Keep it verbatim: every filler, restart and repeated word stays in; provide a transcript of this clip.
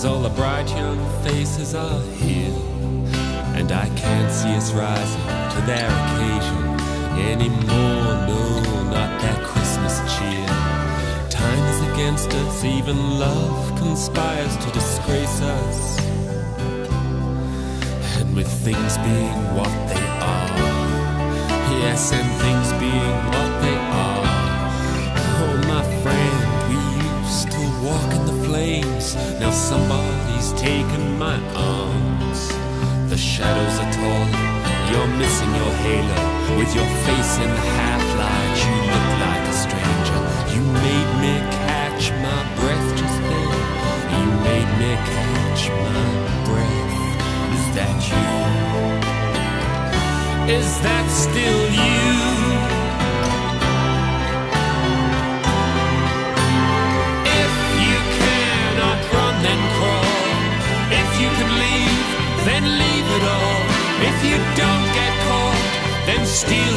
all the bright young faces are here, and I can't see us rising to their occasion anymore. No, not that Christmas cheer. Time is against us, even love conspires to disgrace us. And with things being what they are, yes, and things being what they are, oh my friend, we used to walk in the flames. Now somebody's taken my arms. The shadows are taller, you're missing your halo. With your face in the half-light, you look like a stranger. You made me catch my breath just then. You made me catch my breath. Is that you? Is that still you? If you cannot run, then crawl. If you can leave, then leave it all. If you don't get caught, then steal